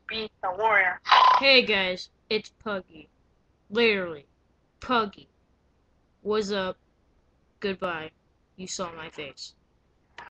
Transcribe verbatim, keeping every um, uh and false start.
be a warrior. Hey guys, it's Puggy. Literally, Puggy. What's up? Goodbye. You saw my face.